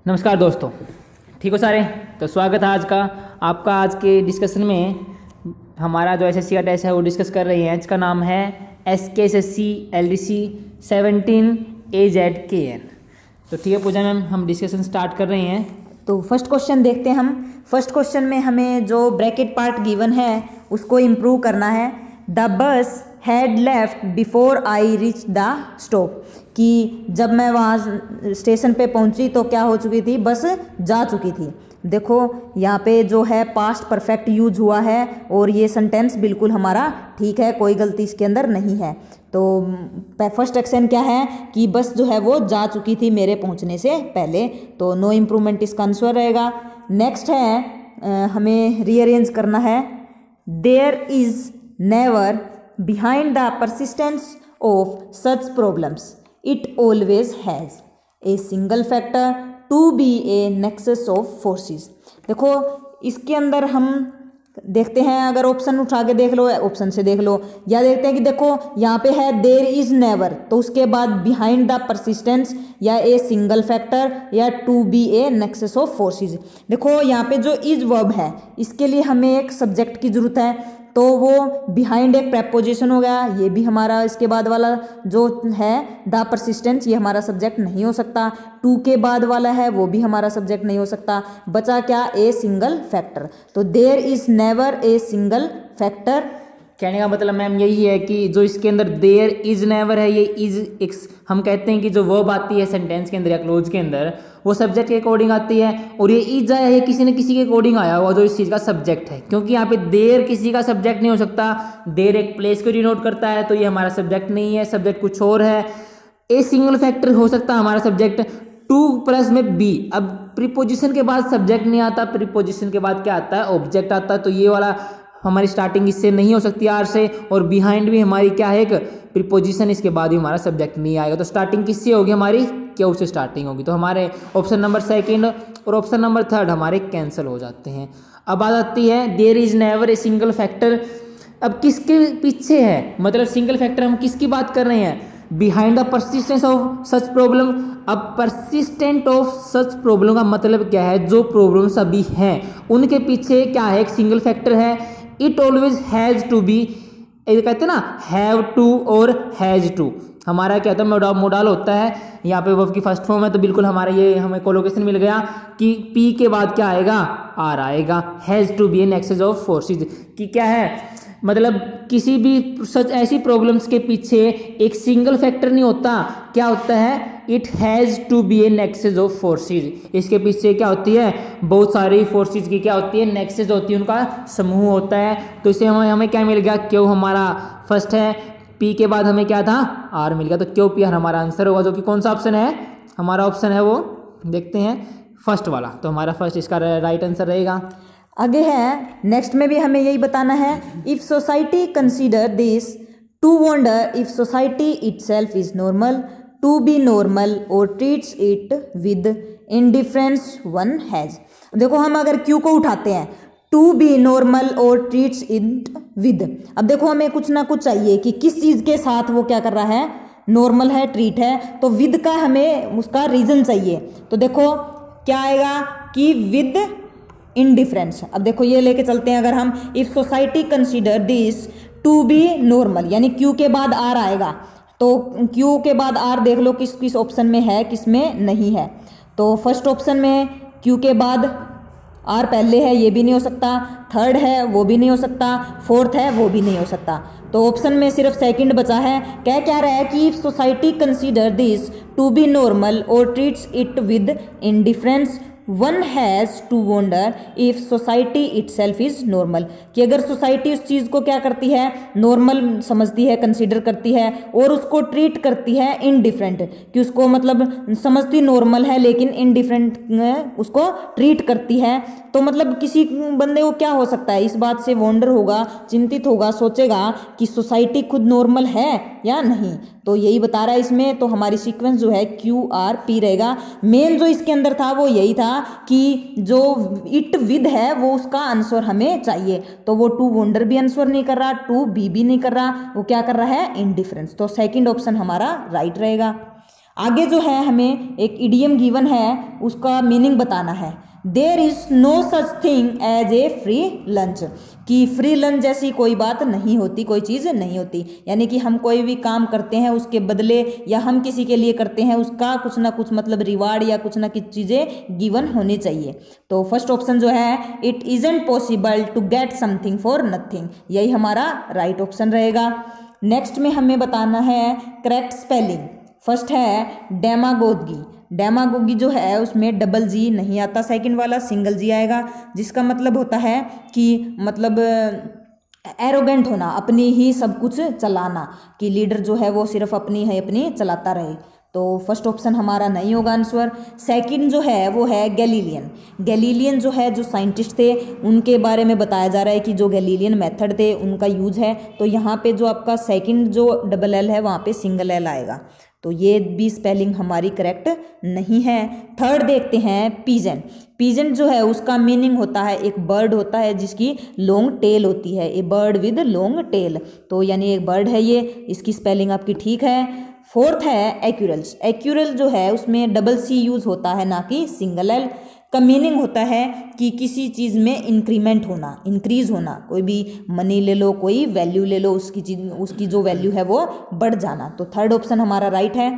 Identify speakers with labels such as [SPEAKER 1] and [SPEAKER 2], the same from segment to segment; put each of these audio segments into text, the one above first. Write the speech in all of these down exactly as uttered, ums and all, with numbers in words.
[SPEAKER 1] नमस्कार दोस्तों, ठीक हो सारे। तो स्वागत है आज का आपका आज के डिस्कशन में। हमारा जो एसएससी का टेस्ट है वो डिस्कस कर रही हैं। इसका नाम है S K S S C L D C seventeen A Z K N. तो ठीक है पूजा मैम, हम डिस्कशन स्टार्ट कर रहे हैं।
[SPEAKER 2] तो फर्स्ट क्वेश्चन देखते हैं हम। फर्स्ट क्वेश्चन में हमें जो ब्रैकेट पार्ट गिवन है उसको इम्प्रूव करना है। The bus had left before I reach the stop, कि जब मैं वहाँ स्टेशन पे पहुँची तो क्या हो चुकी थी, बस जा चुकी थी। देखो यहाँ पे जो है पास्ट परफेक्ट यूज हुआ है और ये सेंटेंस बिल्कुल हमारा ठीक है, कोई गलती इसके अंदर नहीं है। तो फर्स्ट एक्शन क्या है कि बस जो है वो जा चुकी थी मेरे पहुँचने से पहले, तो नो इम्प्रूवमेंट इसका आंसर रहेगा। नेक्स्ट है आ, हमें रीअरेंज करना है। There is never behind the persistence of such problems, it always has a single factor to be a nexus of forces. देखो इसके अंदर हम देखते हैं, अगर ऑप्शन उठा के देख लो, ऑप्शन से देख लो, या देखते हैं कि देखो यहाँ पे है देयर इज नेवर, तो उसके बाद बिहाइंड द परसिस्टेंस या ए सिंगल फैक्टर या to be a nexus of forces. देखो यहाँ पे जो इज वर्ब है इसके लिए हमें एक सब्जेक्ट की जरूरत है, तो वो बिहाइंड एक प्रेपोजिशन हो गया, ये भी हमारा इसके बाद वाला जो है द परसिस्टेंस ये हमारा सब्जेक्ट नहीं हो सकता। टू के बाद वाला है वो भी हमारा सब्जेक्ट नहीं हो सकता। बचा क्या, ए सिंगल फैक्टर। तो there is never a single factor.
[SPEAKER 1] कहने का मतलब मैम यही है कि जो इसके अंदर देयर इज नेवर है, ये इज एक हम कहते हैं कि जो वर्ब आती है सेंटेंस के अंदर या क्लोज के अंदर वो सब्जेक्ट के अकॉर्डिंग आती है, और ये इज आया है किसी न किसी के अकॉर्डिंग आया हुआ जो इस चीज़ का सब्जेक्ट है। क्योंकि यहाँ पे देयर किसी का सब्जेक्ट नहीं हो सकता, देयर एक प्लेस को डिनोट करता है, तो ये हमारा सब्जेक्ट नहीं है, सब्जेक्ट कुछ और है। ए सिंगल फैक्टर हो सकता है हमारा सब्जेक्ट, टू प्लस में बी। अब प्रीपोजिशन के बाद सब्जेक्ट नहीं आता, प्रीपोजिशन के बाद क्या आता है, ऑब्जेक्ट आता है। तो ये वाला हमारी स्टार्टिंग इससे नहीं हो सकती आर से, और बिहाइंड भी हमारी क्या है एक प्रीपोजिशन, इसके बाद भी हमारा सब्जेक्ट नहीं आएगा। तो स्टार्टिंग किससे होगी, हमारी क्यों से स्टार्टिंग होगी। तो हमारे ऑप्शन नंबर सेकंड और ऑप्शन नंबर थर्ड हमारे कैंसिल हो जाते हैं। अब बात आती है there is never a single factor. अब किसके पीछे है, मतलब सिंगल फैक्टर हम किसकी बात कर रहे हैं, behind the persistence of such problem. अब परसिस्टेंट ऑफ सच प्रॉब्लम का मतलब क्या है, जो प्रॉब्लम्स अभी हैं उनके पीछे क्या है, एक सिंगल फैक्टर है। It always has to be, कहते हैं ना हैव टू और हैज टू, हमारा क्या था मोडाल मोडाल होता है। यहाँ पे वर्ब की फर्स्ट फॉर्म है, तो बिल्कुल हमारा ये हमें कोलोकेशन मिल गया कि पी के बाद क्या आएगा, आर आएगा। Has to be an nexus of forces, कि क्या है मतलब किसी भी सच ऐसी प्रॉब्लम्स के पीछे एक सिंगल फैक्टर नहीं होता, क्या होता है, it has to be a nexus of forces. इसके पीछे क्या होती है, बहुत सारी फोर्सेज की क्या होती है, नेक्सस होती है, उनका समूह होता है। तो इसे हमें हमें क्या मिल गया, क्यों हमारा फर्स्ट है, पी के बाद हमें क्या था, आर मिल गया। तो क्यों पी आर हमारा आंसर होगा, जो कि कौन सा ऑप्शन है, हमारा ऑप्शन है वो देखते हैं फर्स्ट वाला। तो हमारा फर्स्ट इसका राइट आंसर रहेगा।
[SPEAKER 2] आगे है नेक्स्ट में भी हमें यही बताना है। If society consider this to wonder if society itself is normal, to be normal और treats it with indifference one has. देखो हम अगर क्यू को उठाते हैं, टू बी नॉर्मल और ट्रीट्स इट विद, अब देखो हमें कुछ ना कुछ चाहिए कि किस चीज़ के साथ वो क्या कर रहा है, नॉर्मल है, ट्रीट है, तो विद का हमें उसका रीज़न चाहिए। तो देखो क्या आएगा कि विद इनडिफरेंस। अब देखो ये लेके चलते हैं, अगर हम if society consider this to be normal, यानी क्यू के बाद आर आएगा, तो क्यू के बाद आर देख लो किस किस ऑप्शन में है, किस में नहीं है। तो फर्स्ट ऑप्शन में क्यू के बाद आर पहले है, ये भी नहीं हो सकता। थर्ड है वो भी नहीं हो सकता। फोर्थ है वो भी नहीं हो सकता। तो ऑप्शन में सिर्फ सेकंड बचा है। क्या क्या रहा है कि if society consider this to be normal और treats it with indifference, one has to wonder if society itself is normal, कि अगर सोसाइटी उस चीज़ को क्या करती है, नॉर्मल समझती है, कंसीडर करती है, और उसको ट्रीट करती है इनडिफरेंट, कि उसको मतलब समझती नॉर्मल है लेकिन इनडिफरेंट उसको ट्रीट करती है, तो मतलब किसी बंदे को क्या हो सकता है, इस बात से वंडर होगा, चिंतित होगा, सोचेगा कि सोसाइटी खुद नॉर्मल है या नहीं। तो यही बता रहा है इसमें। तो हमारी सीक्वेंस जो है क्यू आर पी रहेगा। मेन जो इसके अंदर था वो यही था कि जो इट विद है वो उसका आंसर हमें चाहिए, तो वो टू वंडर भी आंसर नहीं कर रहा, टू बी भी नहीं कर रहा, वो क्या कर रहा है, इनडिफरेंस। तो सेकंड ऑप्शन हमारा राइट रहेगा। आगे जो है हमें एक इडियम गिवन है, उसका मीनिंग बताना है। There is no such thing as a free lunch, कि फ्री लंच जैसी कोई बात नहीं होती, कोई चीज़ नहीं होती। यानी कि हम कोई भी काम करते हैं उसके बदले या हम किसी के लिए करते हैं उसका कुछ ना कुछ मतलब रिवार्ड या कुछ ना कुछ चीज़ें गिवन होनी चाहिए। तो फर्स्ट ऑप्शन जो है, it isn't possible to get something for nothing, यही हमारा राइट ऑप्शन रहेगा। नेक्स्ट में हमें बताना है करेक्ट स्पेलिंग। फर्स्ट है डेमागोगी। डेमागोगी जो है उसमें डबल जी नहीं आता, सेकंड वाला सिंगल जी आएगा, जिसका मतलब होता है कि मतलब एरोगेंट होना, अपनी ही सब कुछ चलाना, कि लीडर जो है वो सिर्फ अपनी है अपनी चलाता रहे। तो फर्स्ट ऑप्शन हमारा नहीं होगा आंसर। सेकंड जो है वो है गैलीलियन। गैलीलियन जो है जो साइंटिस्ट थे उनके बारे में बताया जा रहा है कि जो गैलीलियन मेथड थे उनका यूज है। तो यहाँ पे जो आपका सेकंड जो डबल एल है वहाँ पे सिंगल एल आएगा, तो ये भी स्पेलिंग हमारी करेक्ट नहीं है। थर्ड देखते हैं पीजेंट। पीजेंट जो है उसका मीनिंग होता है, एक बर्ड होता है जिसकी लॉन्ग टेल होती है, a bird with long tail, तो यानी एक बर्ड है ये, इसकी स्पेलिंग आपकी ठीक है। फोर्थ है एक्यूरल्स। एक्यूरल जो है उसमें डबल सी यूज होता है ना कि सिंगल एल, का मीनिंग होता है कि किसी चीज़ में इंक्रीमेंट होना, इंक्रीज होना, कोई भी मनी ले लो, कोई वैल्यू ले लो, उसकी चीज उसकी जो वैल्यू है वो बढ़ जाना। तो थर्ड ऑप्शन हमारा राइट है।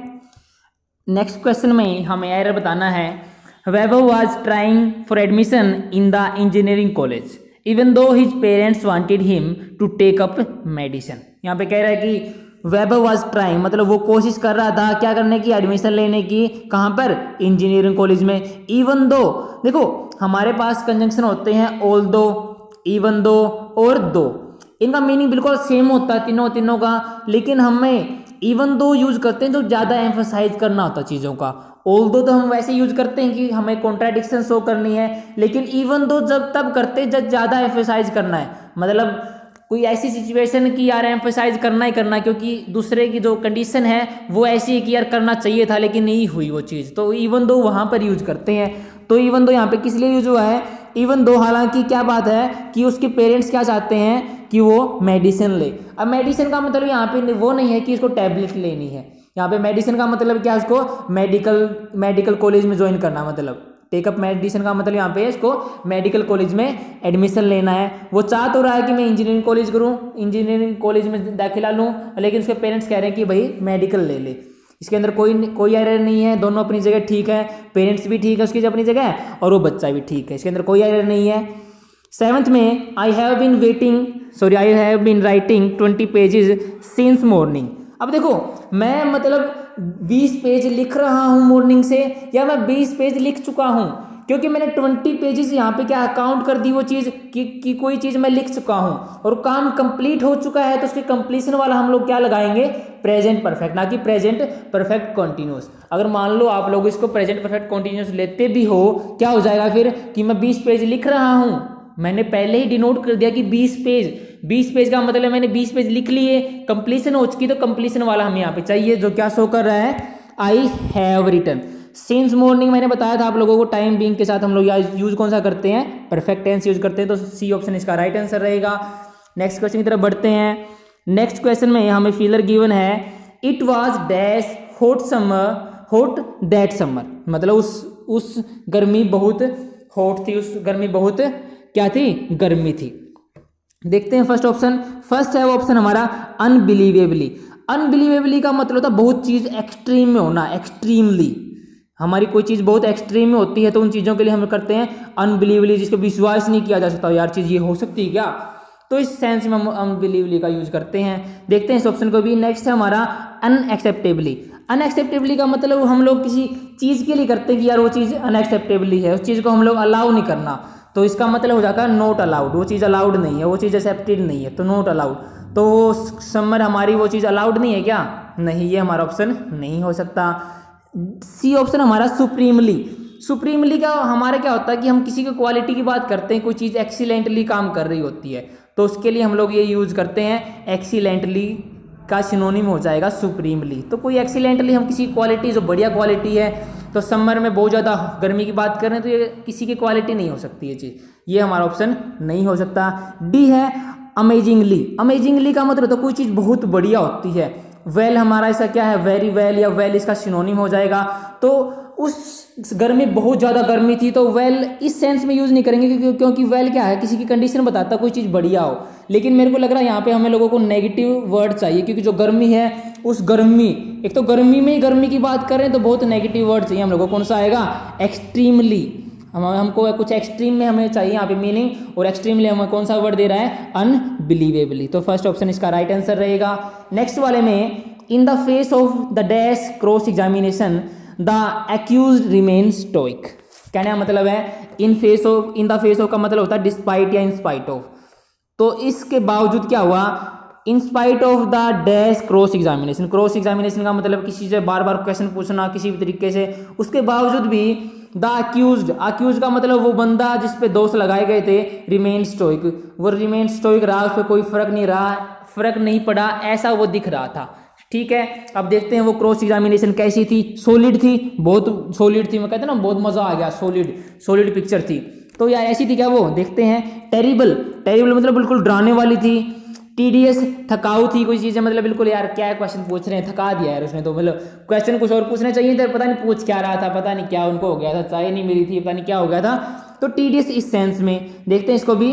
[SPEAKER 1] नेक्स्ट क्वेश्चन में हमें एरर बताना है, Vaibhav was trying for admission in the engineering college even though his parents wanted him to take up medicine. यहाँ पे कह रहा है कि वैभव वाज ट्राइंग मतलब वो कोशिश कर रहा था क्या करने की, एडमिशन लेने की, कहाँ पर, इंजीनियरिंग कॉलेज में। इवन दो, देखो हमारे पास कंजंक्शन होते हैं ऑल दो, इवन दो और दो, इनका मीनिंग बिल्कुल सेम होता है तीनों तीनों का, लेकिन हमें इवन दो यूज करते हैं जो ज़्यादा एम्फोसाइज करना होता है चीज़ों का। ऑल दो तो हम वैसे यूज करते हैं कि हमें कॉन्ट्राडिक्शन शो करनी है, लेकिन इवन दो जब तब करते हैं जब ज़्यादा एम्फोसाइज करना है, मतलब कोई ऐसी सिचुएशन की यार एम्फोसाइज करना ही करना, क्योंकि दूसरे की जो कंडीशन है वो ऐसी है कि यार करना चाहिए था लेकिन नहीं हुई वो चीज़, तो इवन दो वहाँ पर यूज करते हैं। तो इवन दो यहाँ पे किस लिए यूज हुआ है, इवन दो, हालांकि क्या बात है कि उसके पेरेंट्स क्या चाहते हैं कि वो मेडिसिन ले। अब मेडिसिन का मतलब यहाँ पे वो नहीं है कि इसको टैबलेट लेनी है, यहाँ पे मेडिसिन का मतलब क्या, इसको मेडिकल मेडिकल कॉलेज में ज्वाइन करना, मतलब टेकअप मेडिसिन का मतलब यहाँ पे इसको मेडिकल कॉलेज में एडमिशन लेना है। वो चाह तो रहा है कि मैं इंजीनियरिंग कॉलेज करूँ, इंजीनियरिंग कॉलेज में दाखिला लूँ, लेकिन उसके पेरेंट्स कह रहे हैं कि भाई मेडिकल ले ले। इसके अंदर कोई कोई एरर नहीं है, दोनों अपनी जगह ठीक है, पेरेंट्स भी ठीक है उसकी अपनी जगह और वो बच्चा भी ठीक है, इसके अंदर कोई एरर नहीं है। सेवंथ में I have been waiting sorry I have been writing twenty pages since morning. अब देखो मैं मतलब बीस पेज लिख रहा हूँ मॉर्निंग से, या मैं बीस पेज लिख चुका हूँ, क्योंकि मैंने ट्वेंटी पेजेस यहाँ पे क्या काउंट कर दी वो चीज़ कि, कि कोई चीज़ मैं लिख चुका हूँ और काम कंप्लीट हो चुका है, तो उसके कंप्लीशन वाला हम लोग क्या लगाएंगे, प्रेजेंट परफेक्ट, ना कि प्रेजेंट परफेक्ट कॉन्टिन्यूस। अगर मान लो आप लोग इसको प्रेजेंट परफेक्ट कॉन्टिन्यूस लेते भी हो, क्या हो जाएगा फिर कि मैं बीस पेज लिख रहा हूँ, मैंने पहले ही डिनोट कर दिया कि बीस पेज, बीस पेज का मतलब मैंने बीस पेज लिख लिए, कंप्लीशन हो चुकी, तो कंप्लीशन वाला हमें यहाँ पे चाहिए जो क्या शो कर रहा है, I have written since morning. मैंने बताया था आप लोगों को टाइम बीइंग के साथ हम लोग यूज कौन सा करते हैं, परफेक्ट टेंस यूज करते हैं, तो सी ऑप्शन इसका राइट आंसर रहेगा। नेक्स्ट क्वेश्चन की तरफ बढ़ते हैं। नेक्स्ट क्वेश्चन में हमें फिलर गिवन है, it was dash hot summer hot that summer, मतलब उस उस गर्मी बहुत हॉट थी, उस गर्मी बहुत क्या थी, गर्मी थी। देखते हैं फर्स्ट ऑप्शन, फर्स्ट है वो ऑप्शन हमारा अनबिलीवेबली। अनबिलीवेबली का मतलब होता है बहुत चीज़ एक्सट्रीम में होना, एक्सट्रीमली, हमारी कोई चीज़ बहुत एक्सट्रीम में होती है तो उन चीज़ों के लिए हम करते हैं अनबिलीवेबली, जिसको विश्वास नहीं किया जा सकता, यार चीज़ ये हो सकती है क्या, तो इस सेंस में हम अनबिलीवेबली का यूज करते हैं। देखते हैं इस ऑप्शन को भी। नेक्स्ट है हमारा अनएक्सेप्टेबली। अनएक्सेप्टेबली का मतलब हम लोग किसी चीज़ के लिए करते हैं कि यार वो चीज़ अनएक्सेप्टेबली है, उस चीज़ को हम लोग अलाउ नहीं करना, तो इसका मतलब हो जाता है नॉट अलाउड, वो चीज़ अलाउड नहीं है, वो चीज़ एक्सेप्टेड नहीं है, तो नॉट अलाउड। तो वो समर हमारी वो चीज़ अलाउड नहीं है क्या, नहीं, ये हमारा ऑप्शन नहीं हो सकता। सी ऑप्शन हमारा सुप्रीमली। सुप्रीमली का हमारा क्या होता है कि हम किसी की क्वालिटी की बात करते हैं, कोई चीज़ एक्सीलेंटली काम कर रही होती है, तो उसके लिए हम लोग ये यूज़ करते हैं, एक्सीलेंटली का सिनोनिम हो जाएगा सुप्रीमली। तो कोई एक्सीलेंटली हम किसी क्वालिटी जो बढ़िया क्वालिटी है, तो समर में बहुत ज़्यादा गर्मी की बात कर रहे हैं तो ये किसी की क्वालिटी नहीं हो सकती ये चीज़, ये हमारा ऑप्शन नहीं हो सकता। डी है अमेजिंगली। अमेजिंगली का मतलब तो कोई चीज़ बहुत बढ़िया होती है, वेल हमारा इसका क्या है, वेरी वेल या वेल इसका सिनोनिम हो जाएगा। तो उस गर्मी बहुत ज़्यादा गर्मी थी तो वेल इस सेंस में यूज़ नहीं करेंगे क्योंकि क्योंकि वेल क्या है, किसी की कंडीशन बताता कोई चीज़ बढ़िया हो। लेकिन मेरे को लग रहा है यहाँ पे हमें लोगों को नेगेटिव वर्ड चाहिए क्योंकि जो गर्मी है उस गर्मी, एक तो गर्मी में ही गर्मी की बात करें तो बहुत नेगेटिव वर्ड चाहिए हम लोगों को। कौन सा आएगा, एक्सट्रीमली। हम हमको कुछ एक्सट्रीम में हमें चाहिए यहाँ पे मीनिंग, और एक्सट्रीमली हमें कौन सा वर्ड दे रहा है, अनबिलीवेबली। तो फर्स्ट ऑप्शन इसका राइट आंसर रहेगा। नेक्स्ट वाले में, in the face of the dash cross examination the accused remain stoic. कहने का मतलब है in face of, in the face of का मतलब होता है डिस्पाइट या इन स्पाइट ऑफ। तो इसके बावजूद क्या हुआ, in spite of the dash cross examination. Cross examination का मतलब किसी से बार बार क्वेश्चन पूछना किसी भी तरीके से, उसके बावजूद भी द अक्यूज्ड, अक्यूज का मतलब वो बंदा जिस पे दोष लगाए गए थे, रिमेन स्टोइक, वो रिमेन स्टोइक रहा, उस पर कोई फर्क नहीं रहा, फर्क नहीं पड़ा, ऐसा वो दिख रहा था। ठीक है, अब देखते हैं वो क्रॉस एग्जामिनेशन कैसी थी। सॉलिड थी, बहुत सॉलिड थी, मैं कहते हैं ना बहुत मजा आ गया, सॉलिड सॉलिड पिक्चर थी। तो यार ऐसी थी क्या वो, देखते हैं। टेरिबल, टेरिबल मतलब बिल्कुल डराने वाली थी। टीडीएस, थकाऊ थी कोई चीज़, मतलब बिल्कुल यार क्या क्वेश्चन पूछ रहे हैं, थका दिया यार उसने तो, मतलब क्वेश्चन कुछ और पूछने चाहिए थे, पता नहीं पूछ क्या रहा था, पता नहीं क्या उनको हो गया था, चाय नहीं मिली थी, पता नहीं क्या हो गया था। तो टीडीएस इस सेंस में देखते हैं इसको भी।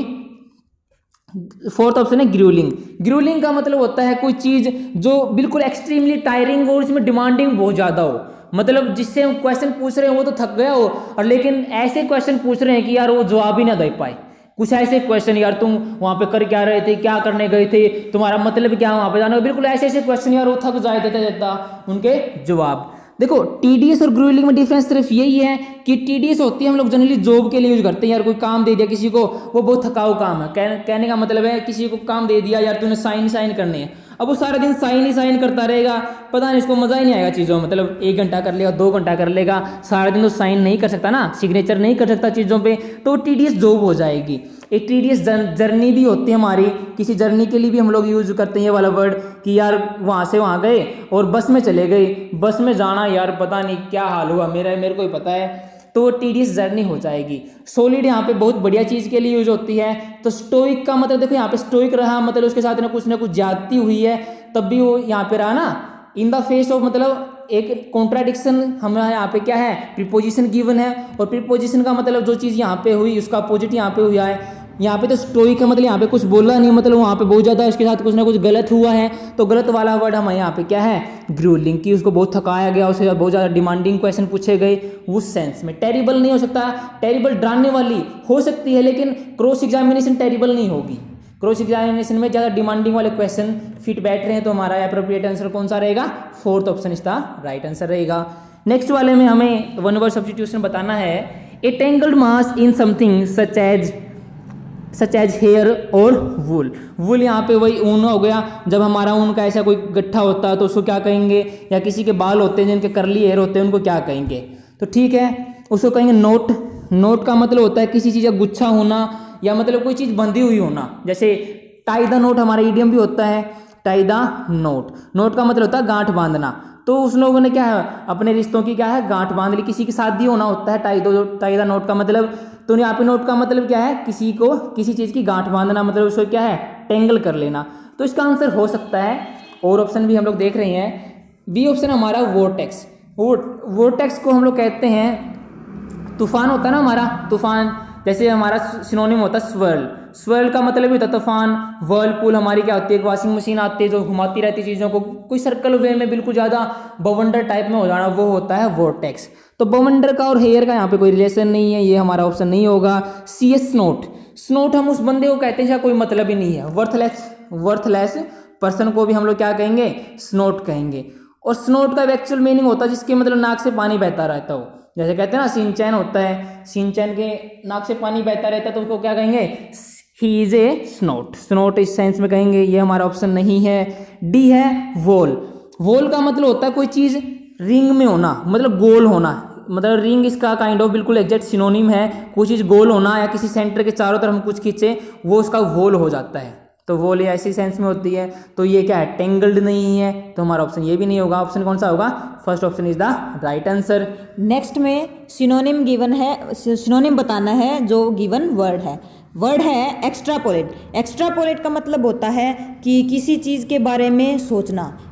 [SPEAKER 1] फोर्थ ऑप्शन है ग्रूलिंग। ग्रूलिंग का मतलब होता है कोई चीज जो बिल्कुल एक्सट्रीमली टायरिंग और उसमें डिमांडिंग बहुत ज्यादा हो, मतलब जिससे हम क्वेश्चन पूछ रहे हैं वो तो थक गया हो, और लेकिन ऐसे क्वेश्चन पूछ रहे हैं कि यार वो जवाब ही ना दे पाए। कुछ ऐसे क्वेश्चन, यार तुम वहां पे कर क्या रहे थे, क्या करने गए थे, तुम्हारा मतलब क्या वहां पे जाना, बिल्कुल ऐसे ऐसे क्वेश्चन, यार वो थक जाए देता देता उनके जवाब। देखो टीडीएस और ग्रूलिंग में डिफरेंस सिर्फ यही है कि टीडीएस होती है हम लोग जनरली जॉब के लिए यूज करते हैं, यार कोई काम दे दिया किसी को, वो बहुत थकाऊ काम है, कह, कहने का मतलब है किसी को काम दे दिया, यार तूने साइन साइन करने हैं, अब वो सारा दिन साइन ही साइन करता रहेगा, पता नहीं इसको मजा ही नहीं आएगा चीज़ों में, मतलब एक घंटा कर लेगा, दो घंटा कर लेगा, सारा दिन तो साइन नहीं कर सकता ना, सिग्नेचर नहीं कर सकता चीज़ों पे, तो टीडीएस जॉब हो जाएगी। एक टीडीएस जर्नी भी होती है हमारी, किसी जर्नी के लिए भी हम लोग यूज करते हैं ये वाला वर्ड कि यार वहाँ से वहाँ गए और बस में चले गए, बस में जाना यार पता नहीं क्या हाल हुआ मेरा, मेरे को ही पता है, तो टीडीएस जर्नी हो जाएगी। सॉलिड यहाँ पे बहुत बढ़िया चीज़ के लिए यूज होती है। तो स्टोइक का मतलब देखो यहाँ पे स्टोइक रहा, मतलब उसके साथ ना कुछ ना कुछ ज्यादती हुई है तब भी वो यहाँ पे रहा ना। इन द फेस ऑफ मतलब एक कॉन्ट्राडिक्शन हमारा यहाँ पे क्या है, प्रीपोजिशन गिवन है, और प्रीपोजिशन का मतलब जो चीज़ यहाँ पे हुई उसका अपोजिट यहाँ पे हुआ है। यहाँ पे तो स्टोइक है मतलब यहाँ पे कुछ बोला नहीं, मतलब वहाँ पे बहुत ज़्यादा इसके साथ कुछ ना कुछ गलत हुआ है, तो गलत वाला वर्ड हमारे यहाँ पे क्या है, ग्रूलिंग, की उसको बहुत थकाया गया, उससे बहुत ज़्यादा डिमांडिंग क्वेश्चन पूछे गए, उस सेंस में। टेरिबल नहीं हो सकता, टेरिबल डराने वाली हो सकती है लेकिन क्रॉस एग्जामिनेशन टेरिबल नहीं होगी, क्रॉस एग्जामिनेशन में ज़्यादा डिमांडिंग वाले क्वेश्चन फिट बैठ रहे हैं, तो हमारा एप्रोप्रिएट आंसर कौन सा रहेगा, फोर्थ ऑप्शन इसका राइट आंसर रहेगा। नेक्स्ट वाले में हमें वन वर्ड सब्स्टिट्यूशन बताना है। A tangled mass in something such as such as hair और वूल। वूल यहाँ पे वही ऊन हो गया, जब हमारा ऊन का ऐसा कोई गट्ठा होता है तो उसको क्या कहेंगे, या किसी के बाल होते हैं जिनके करली हेयर होते हैं उनको क्या कहेंगे, तो ठीक है उसको कहेंगे नोट। नोट का मतलब होता है किसी चीज़ का गुच्छा होना, या मतलब कोई चीज़ बंधी हुई होना, जैसे टाई द नोट हमारा इडियम भी होता है, टाई द नोट। नोट का मतलब होता है गांठ बांधना, तो उस लोगों ने क्या है अपने रिश्तों की क्या है गांठ बांध ली, किसी की शादी होना होता है टाई दो टाई द नोट का मतलब, तो यहाँ पे नोट का मतलब क्या है, किसी को किसी चीज़ की गांठ बांधना, मतलब उसको क्या है टेंगल कर लेना, तो इसका आंसर हो सकता है। और ऑप्शन भी हम लोग देख रहे हैं, बी ऑप्शन हमारा वोर्टेक्स। वोर्टेक्स को हम लोग कहते हैं, तूफान होता है ना हमारा तूफान, जैसे हमारा सिनोनिम होता है स्वर्ल। स्वर्ल का मतलब ही होता है तूफान। वर्लपूल हमारी क्या होती है, एक वॉशिंग मशीन आती है जो घुमाती रहती है चीज़ों को, कोई सर्कल वे में बिल्कुल ज़्यादा बवंडर टाइप में हो जाना, वो होता है वोर्टेक्स। तो बवंडर का और हेयर का यहाँ पे कोई रिलेशन नहीं है, ये हमारा ऑप्शन नहीं होगा। C S स्नोट। स्नोट हम उस बंदे को कहते हैं जिसका कोई मतलब ही नहीं है, वर्थलेस वर्थलेस पर्सन को भी हम लोग क्या कहेंगे, स्नोट कहेंगे। और स्नोट का एक्चुअल मीनिंग होता है जिसके मतलब नाक से पानी बहता रहता हो, जैसे कहते हैं ना सिंचैन होता है, सिंचैन के नाक से पानी बहता रहता है तो उसको क्या कहेंगे, ही इज ए स्नोट। स्नोट इस सेंस में कहेंगे, ये हमारा ऑप्शन नहीं है। डी है वोल। वोल का मतलब होता है कोई चीज़ रिंग में होना, मतलब गोल होना, मतलब रिंग इसका काइंड ऑफ बिल्कुल एग्जैक्ट सिनोनिम है, कोई चीज़ गोल होना या किसी सेंटर के चारों तरफ हम कुछ खींचे वो उसका वोल हो जाता है, तो वोल ऐसी सेंस में होती है। तो ये क्या है, टेंगल्ड नहीं है, तो हमारा ऑप्शन ये भी नहीं होगा। ऑप्शन कौन सा होगा, first option is the right answer.
[SPEAKER 2] Next में सिनोनिम गिवन है, सिनोनिम बताना है जो गिवन वर्ड है। वर्ड है एक्स्ट्रापोलेट। एक्स्ट्रापोलेट का मतलब होता है कि किसी चीज़ के बारे में सोचना,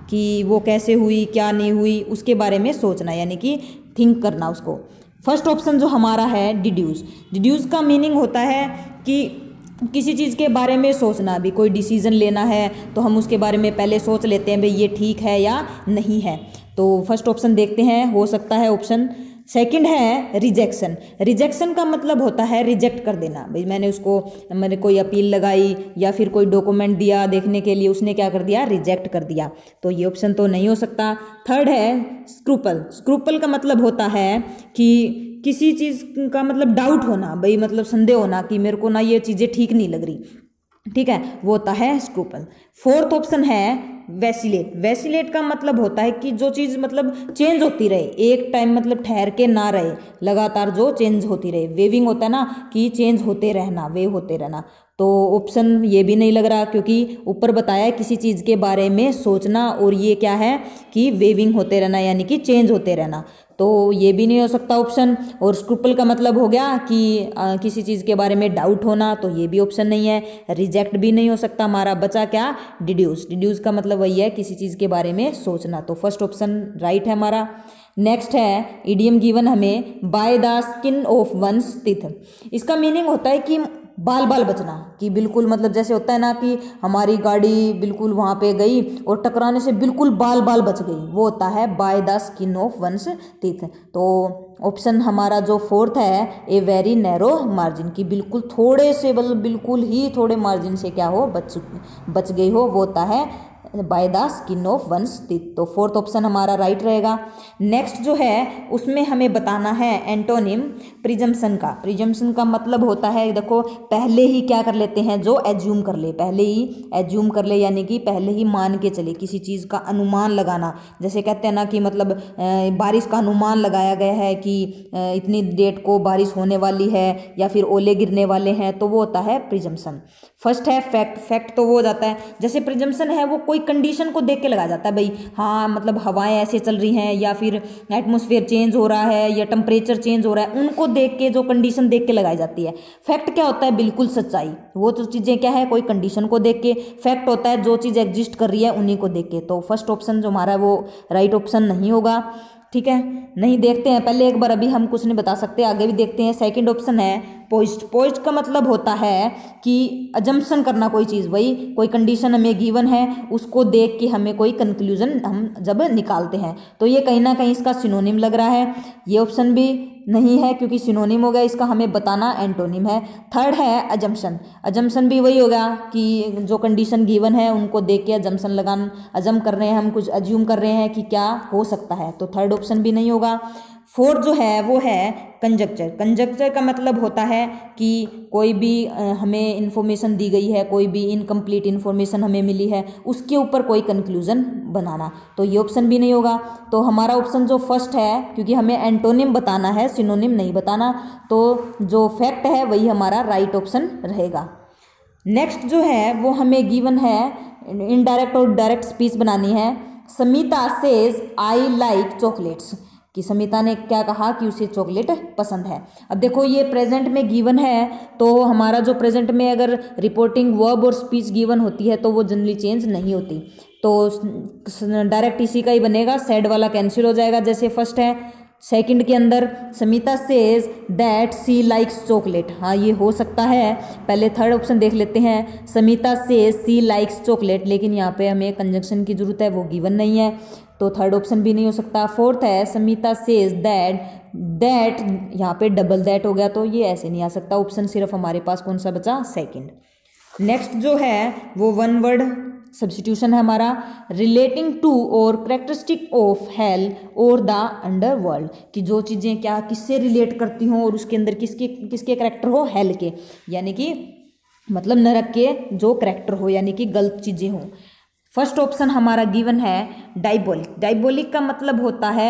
[SPEAKER 2] कि वो कैसे हुई, क्या नहीं हुई, उसके बारे में सोचना, यानी कि थिंक करना उसको। फर्स्ट ऑप्शन जो हमारा है डिड्यूस। डिड्यूस का मीनिंग होता है कि किसी चीज़ के बारे में सोचना। भी कोई डिसीजन लेना है तो हम उसके बारे में पहले सोच लेते हैं भाई ये ठीक है या नहीं है। तो फर्स्ट ऑप्शन देखते हैं, हो सकता है ऑप्शन। सेकंड है रिजेक्शन। रिजेक्शन का मतलब होता है रिजेक्ट कर देना। भाई मैंने उसको, मैंने कोई अपील लगाई या फिर कोई डॉक्यूमेंट दिया देखने के लिए, उसने क्या कर दिया, रिजेक्ट कर दिया, तो ये ऑप्शन तो नहीं हो सकता। थर्ड है स्क्रूपल। स्क्रूपल का मतलब होता है कि किसी चीज़ का मतलब डाउट होना, भाई मतलब संदेह होना कि मेरे को ना ये चीज़ें ठीक नहीं लग रही, ठीक है, वो होता है स्क्रूपल। फोर्थ ऑप्शन है वैसिलेट। वैसिलेट का मतलब होता है कि जो चीज़ मतलब चेंज होती रहे, एक टाइम मतलब ठहर के ना रहे, लगातार जो चेंज होती रहे। वेविंग होता है ना कि चेंज होते रहना, वेव होते रहना। तो ऑप्शन ये भी नहीं लग रहा, क्योंकि ऊपर बताया है किसी चीज़ के बारे में सोचना, और ये क्या है कि वेविंग होते रहना, यानी कि चेंज होते रहना, तो ये भी नहीं हो सकता ऑप्शन। और स्क्रूपल का मतलब हो गया कि आ, किसी चीज़ के बारे में डाउट होना, तो ये भी ऑप्शन नहीं है। रिजेक्ट भी नहीं हो सकता। हमारा बचा क्या, डिड्यूस। डिड्यूस का मतलब वही है किसी चीज़ के बारे में सोचना, तो फर्स्ट ऑप्शन राइट है हमारा। नेक्स्ट है इडियम गिवन हमें, by the skin of one's teeth. इसका मीनिंग होता है कि बाल बाल बचना, कि बिल्कुल मतलब जैसे होता है ना कि हमारी गाड़ी बिल्कुल वहाँ पे गई और टकराने से बिल्कुल बाल बाल बच गई, वो होता है by the skin of one's teeth. तो ऑप्शन हमारा जो फोर्थ है, ए वेरी नैरो मार्जिन, की बिल्कुल थोड़े से मतलब बिल्कुल ही थोड़े मार्जिन से क्या हो, बच बच गई हो, वो होता है by the skin of one's teeth. तो फोर्थ ऑप्शन हमारा राइट रहेगा। नेक्स्ट जो है उसमें हमें बताना है एंटोनिम प्रिजम्पशन का। प्रिजम्पशन का मतलब होता है, देखो पहले ही क्या कर लेते हैं, जो एज्यूम कर ले, पहले ही एज्यूम कर ले, यानी कि पहले ही मान के चले, किसी चीज़ का अनुमान लगाना। जैसे कहते हैं ना कि मतलब बारिश का अनुमान लगाया गया है कि इतनी डेट को बारिश होने वाली है या फिर ओले गिरने वाले हैं, तो वो होता है प्रिजम्पशन। फर्स्ट है फैक्ट। फैक्ट तो वो हो जाता है, जैसे प्रिजम्पशन है वो कोई कंडीशन को देख के लगाया जाता है, भाई हाँ मतलब हवाएं ऐसे चल रही हैं या फिर एटमॉस्फेयर चेंज हो रहा है या टेम्परेचर चेंज हो रहा है, उनको देख के, जो कंडीशन देख के लगाई जाती है। फैक्ट क्या होता है, बिल्कुल सच्चाई। वो तो चीज़ें क्या है, कोई कंडीशन को देख के। फैक्ट होता है जो चीज़ एग्जिस्ट कर रही है उन्हीं को देख के। तो फर्स्ट ऑप्शन जो हमारा है वो राइट ऑप्शन नहीं होगा, ठीक है। नहीं, देखते हैं पहले एक बार, अभी हम कुछ नहीं बता सकते, आगे भी देखते हैं। सेकंड ऑप्शन है पोस्ट। पोस्ट का मतलब होता है कि अजम्पशन करना कोई चीज़, वही कोई कंडीशन हमें गिवन है, उसको देख के हमें कोई कंक्लूजन हम जब निकालते हैं, तो ये कहीं ना कहीं इसका सिनोनिम लग रहा है। ये ऑप्शन भी नहीं है क्योंकि सिनोनिम हो गया, इसका हमें बताना एंटोनिम है। थर्ड है अजम्पशन। अजम्पशन भी वही होगा कि जो कंडीशन गिवन है उनको देख के अजम्पशन लगाना, अजम कर रहे हैं हम, कुछ अज्यूम कर रहे हैं कि क्या हो सकता है, तो थर्ड ऑप्शन भी नहीं होगा। फोर्थ जो है वो है कंजक्चर। कंजक्चर का मतलब होता है कि कोई भी हमें इन्फॉर्मेशन दी गई है, कोई भी इनकम्प्लीट इन्फॉर्मेशन हमें मिली है, उसके ऊपर कोई कंक्लूजन बनाना, तो ये ऑप्शन भी नहीं होगा। तो हमारा ऑप्शन जो फर्स्ट है, क्योंकि हमें एंटोनिम बताना है, सिनोनिम नहीं बताना, तो जो फैक्ट है वही हमारा राइट ऑप्शन रहेगा। नेक्स्ट जो है वो हमें गिवन है, इनडायरेक्ट और डायरेक्ट स्पीच बनानी है। Samita says I like chocolates, कि समीता ने क्या कहा कि उसे चॉकलेट पसंद है। अब देखो ये प्रेजेंट में गिवन है, तो हमारा जो प्रेजेंट में अगर रिपोर्टिंग वर्ब और स्पीच गिवन होती है तो वो जनरली चेंज नहीं होती, तो डायरेक्ट इसी का ही बनेगा, सेड वाला कैंसिल हो जाएगा जैसे फर्स्ट है। सेकंड के अंदर Samita says that she likes chocolate, हाँ ये हो सकता है। पहले थर्ड ऑप्शन देख लेते हैं, Samita says she likes chocolate, लेकिन यहाँ पे हमें कंजंक्शन की जरूरत है, वो गिवन नहीं है, तो थर्ड ऑप्शन भी नहीं हो सकता। फोर्थ है समीता सेज दैट, दैट यहाँ पे डबल दैट हो गया, तो ये ऐसे नहीं आ सकता ऑप्शन, सिर्फ हमारे पास कौन सा बचा, सेकंड। नेक्स्ट जो है वो वन वर्ड सब्स्टिट्यूशन है हमारा, रिलेटिंग टू और करेक्टरिस्टिक ऑफ हेल और द अंडरवर्ल्ड, कि जो चीज़ें क्या किससे रिलेट करती हों और उसके अंदर किसके किसके करेक्टर हो, हेल के, यानी कि मतलब नरक के जो करेक्टर हो, यानी कि गलत चीज़ें हों। फर्स्ट ऑप्शन हमारा गिवन है डाइबोलिक। डाइबोलिक का मतलब होता है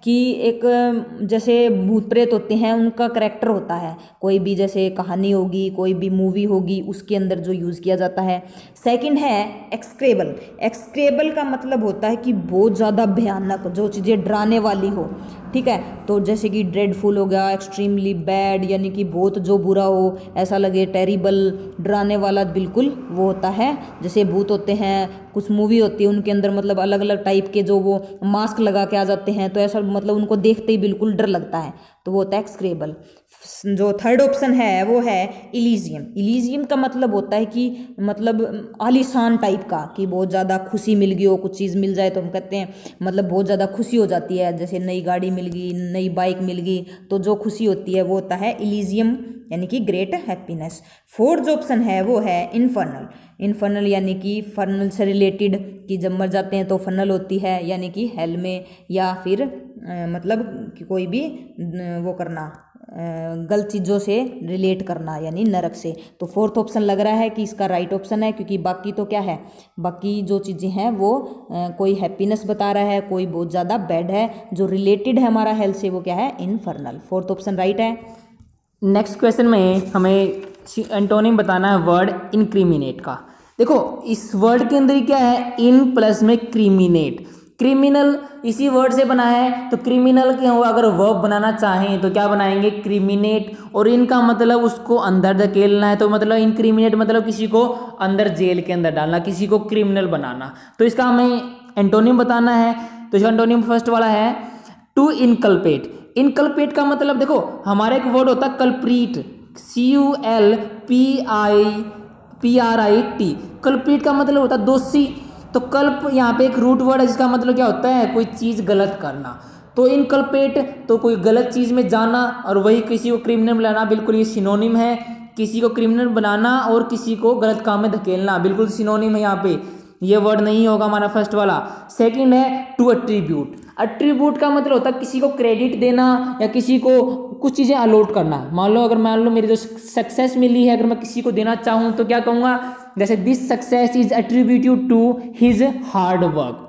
[SPEAKER 2] कि एक जैसे भूत प्रेत होते हैं उनका करैक्टर होता है, कोई भी जैसे कहानी होगी, कोई भी मूवी होगी, उसके अंदर जो यूज़ किया जाता है। सेकंड है एक्सक्रेबल। एक्सक्रेबल का मतलब होता है कि बहुत ज़्यादा भयानक, जो चीज़ें डराने वाली हो, ठीक है। तो जैसे कि ड्रेडफुल हो गया, एक्सट्रीमली बैड यानी कि बहुत जो बुरा हो, ऐसा लगे, टेरिबल डराने वाला, बिल्कुल वो होता है। जैसे भूत होते हैं, कुछ मूवी होती है उनके अंदर मतलब अलग अलग टाइप के जो वो मास्क लगा के आ जाते हैं, तो ऐसा मतलब उनको देखते ही बिल्कुल डर लगता है, तो वो होता है एक्सक्रेबल। जो थर्ड ऑप्शन है वो है इलीजियम। इलीजियम का मतलब होता है कि मतलब आलीशान टाइप का, कि बहुत ज़्यादा खुशी मिल गई हो, कुछ चीज़ मिल जाए तो हम कहते हैं मतलब बहुत ज़्यादा खुशी हो जाती है, जैसे नई गाड़ी मिल गई, नई बाइक मिल गई, तो जो खुशी होती है वो होता है इलीजियम, यानी कि ग्रेट हैप्पीनेस। फोर्थ जो ऑप्शन है वो है इनफर्नल। इनफर्नल यानी कि फर्नल से रिलेटेड, कि जब मर जाते हैं तो फर्नल होती है, यानी कि हेल में, या फिर आ, मतलब कि कोई भी वो करना, गलत चीज़ों से रिलेट करना, यानी नरक से। तो फोर्थ ऑप्शन लग रहा है कि इसका राइट ऑप्शन है, क्योंकि बाकी तो क्या है, बाकी जो चीज़ें हैं वो आ, कोई हैप्पीनेस बता रहा है, कोई बहुत ज़्यादा बैड है, जो रिलेटेड है हमारा हेल्थ से वो क्या है, इनफर्नल। फोर्थ ऑप्शन राइट है।
[SPEAKER 1] नेक्स्ट क्वेश्चन में हमें एंटोनिम बताना है वर्ड इनक्रिमिनेट का। देखो इस वर्ड के अंदर क्या है, इन प्लस में क्रिमिनेट, क्रिमिनल इसी वर्ड से बना है, तो क्रिमिनल के अगर वर्ब बनाना चाहें तो क्या बनाएंगे, क्रिमिनेट। और इनका मतलब उसको अंदर धकेलना है, तो मतलब इनक्रिमिनेट मतलब किसी को अंदर जेल के अंदर डालना, किसी को क्रिमिनल बनाना। तो इसका हमें एंटोनिम बताना है, तो इसका एंटोनिम फर्स्ट वाला है टू इनकल्पेट। इनकल्पेट का मतलब देखो हमारा एक वर्ड होता है culprit, C U L P R I T आई टी। कल्प्रीट का मतलब होता है दोषी। तो कल्प यहाँ पे एक रूट वर्ड है जिसका मतलब क्या होता है, कोई चीज़ गलत करना। तो इनकल्पेट तो कोई गलत चीज़ में जाना, और वही किसी को क्रिमिनल बनाना, बिल्कुल ये सिनोनिम है। किसी को क्रिमिनल बनाना और किसी को गलत काम में धकेलना बिल्कुल सिनोनिम है, यहाँ पे ये वर्ड नहीं होगा हमारा फर्स्ट वाला। सेकंड है टू अट्रीब्यूट। अट्रीब्यूट का मतलब होता है किसी को क्रेडिट देना या किसी को कुछ चीज़ें अलॉट करना। मान लो अगर मान लो मेरी जो सक्सेस मिली है, अगर मैं किसी को देना चाहूँ तो क्या कहूँगा, जैसे this success is attributed to his hard work.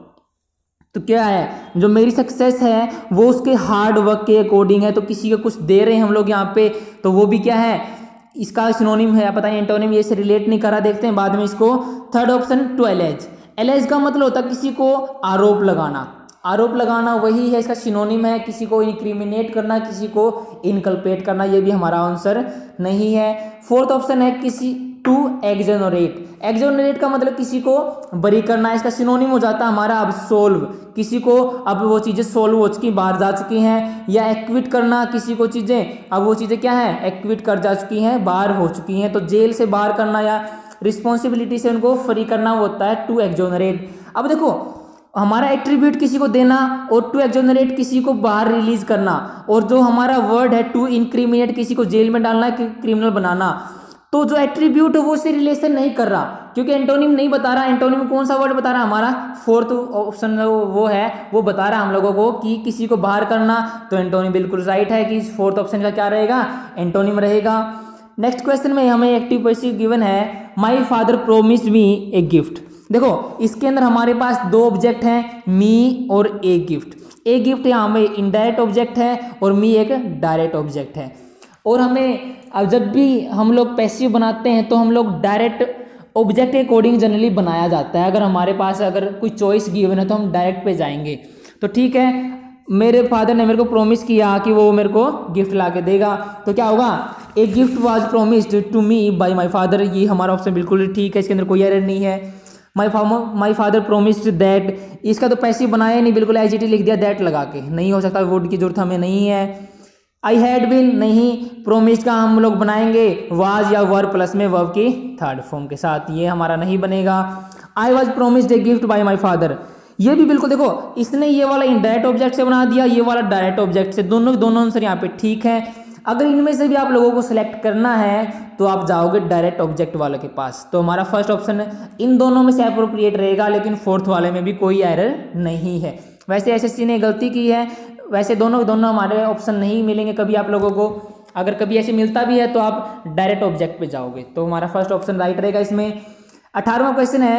[SPEAKER 1] तो क्या है, जो मेरी सक्सेस है वो उसके हार्ड वर्क के अकॉर्डिंग है। तो किसी को कुछ दे रहे हैं हम लोग यहाँ पे, तो वो भी क्या है, इसका सिनोनिम है, पता नहीं एंटोनिम ये से रिलेट नहीं करा, देखते हैं बाद में इसको। Third option to allege. Allege का मतलब होता है किसी को आरोप लगाना। आरोप लगाना वही है, इसका सिनोनिम है किसी को इनक्रिमिनेट करना, किसी को इनकल्पेट करना। ये भी हमारा आंसर नहीं है। फोर्थ ऑप्शन है किसी टू एक्सोनरेट। एक्सोनरेट का मतलब किसी को बरी करना, इसका सिनोनिम हो जाता है हमारा अब सोल्व। किसी को अब वो चीज़ें सोल्व हो चुकी, बाहर जा चुकी हैं। या एक्विट करना, किसी को चीज़ें अब वो चीज़ें क्या है, एक्विट कर जा चुकी हैं, बाहर हो चुकी हैं। तो जेल से बाहर करना या रिस्पॉन्सिबिलिटी से उनको फ्री करना होता है टू एक्सोनरेट। अब देखो हमारा एट्रीब्यूट किसी को देना और टू एक्सोनरेट किसी को बाहर रिलीज करना, और जो हमारा वर्ड है टू इनक्रिमिनेट किसी को जेल में डालना, क्रिमिनल बनाना। तो जो एट्रीब्यूट है वो उससे रिलेशन नहीं कर रहा, क्योंकि एंटोनिम नहीं बता रहा। एंटोनिम कौन सा वर्ड बता रहा है, हमारा फोर्थ ऑप्शन वो है, वो बता रहा है हम लोगों को कि किसी को बाहर करना। तो एंटोनिम बिल्कुल राइट है कि फोर्थ ऑप्शन का क्या रहेगा, एंटोनिम रहेगा। नेक्स्ट क्वेश्चन में हमें एक्टिव पैसिव गिवन है, my father promised me a gift. देखो इसके अंदर हमारे पास दो ऑब्जेक्ट हैं, मी और ए गिफ्ट। ए गिफ्ट यहाँ में इनडायरेक्ट ऑब्जेक्ट है और मी एक डायरेक्ट ऑब्जेक्ट है। और हमें अब जब भी हम लोग पैसिव बनाते हैं तो हम लोग डायरेक्ट ऑब्जेक्ट के अकॉर्डिंग जनरली बनाया जाता है। अगर हमारे पास अगर कोई चॉइस गिवन है तो हम डायरेक्ट पे जाएंगे। तो ठीक है, मेरे फादर ने मेरे को प्रॉमिस किया कि वो मेरे को गिफ्ट ला के देगा, तो क्या होगा, a gift was promised to me by my father. ये हमारा ऑप्शन बिल्कुल ठीक है, इसके अंदर कोई एरर नहीं है। My my father promised that, इसका तो पैसिव बनाया ही नहीं, बिल्कुल एच लिख दिया दैट लगा के, नहीं हो सकता, वुड की जरूरत हमें नहीं है। आई हैड बीन नहीं, प्रोमिस्ड का हम लोग बनाएंगे वाज या वर प्लस में वर्ब की थर्ड फॉर्म के साथ, ये हमारा नहीं बनेगा। I was promised a gift by my father, ये भी बिल्कुल देखो इसने ये वाला इनडायरेक्ट ऑब्जेक्ट से बना दिया, ये वाला डायरेक्ट ऑब्जेक्ट से, दोनों दोनों आंसर यहाँ पे ठीक है। अगर इनमें से भी आप लोगों को सिलेक्ट करना है तो आप जाओगे डायरेक्ट ऑब्जेक्ट वाले के पास। तो हमारा फर्स्ट ऑप्शन इन दोनों में से अप्रोप्रिएट रहेगा, लेकिन फोर्थ वाले में भी कोई एरर नहीं है। वैसे एसएससी ने गलती की है, वैसे दोनों दोनों हमारे ऑप्शन नहीं मिलेंगे कभी आप लोगों को। अगर कभी ऐसे मिलता भी है तो आप डायरेक्ट ऑब्जेक्ट पे जाओगे, तो हमारा फर्स्ट ऑप्शन राइट रहेगा इसमें। अठारहवां क्वेश्चन है,